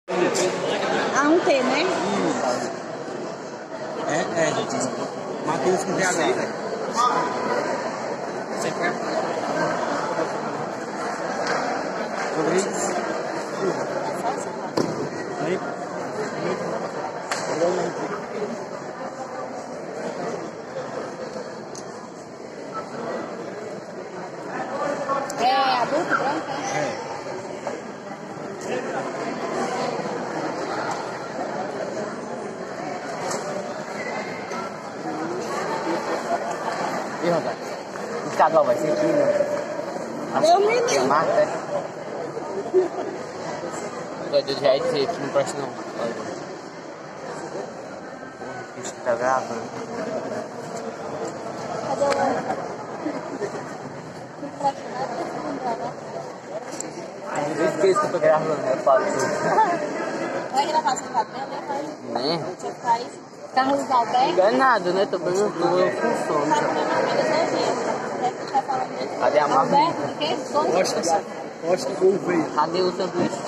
Ah, um T, né? Gente. Matheus com TH. Você quer? Rodrigues. Aí. É adulto, branco? E Roberto? O estadual vai ser aqui, né? Eu me Tem a marca, né? Do jeito que não presta não. Isso que tá gravando. Cadê o outro? Eu esqueço que eu tô gravando, eu falo tudo. Vai gravar seu cabelo, né? Né? Você faz Carlos Não Alberto. enganado, né? Tô bem com sono. Cadê a marca? Alberto, o quê? Costa Gouveia. Cadê o sanduíche?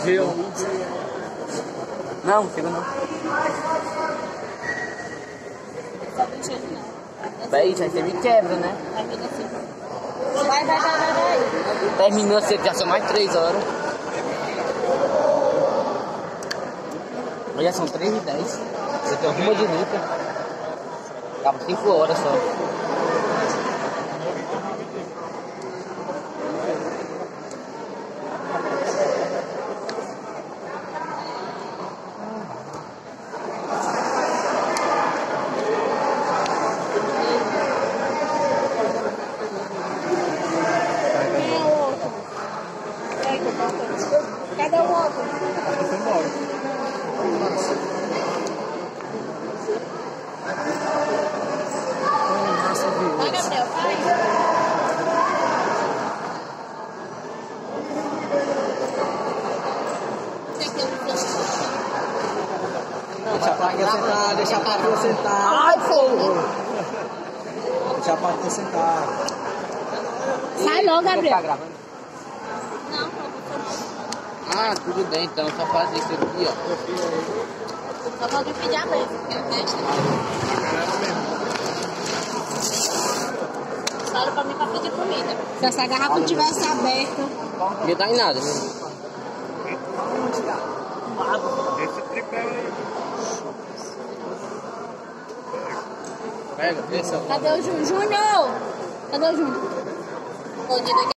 Não, chega não. Véi, isso aí você me quebra, né? Vai. Terminou cedo, já são mais 3 horas. Já são 3h10. Eu tenho uma de luta. Acaba 5 horas só. Cadê o outro? Acho que foi embora. Vai, Gabriel, vai. Deixa a patroa sentar. Ai, fogo! Deixa a patroa sentar. Sai logo, Tá Gabriel. gravando? Ah, tudo bem então, só fazer isso aqui, ó. Só pode pedir a mesa, porque o resto fala pra mim pra pedir comida. Se essa garrafa tivesse aberta. Não ia dar em nada, né? Esse tripé aí. Pega, desça. Cadê o Júnior? Cadê o Júnior?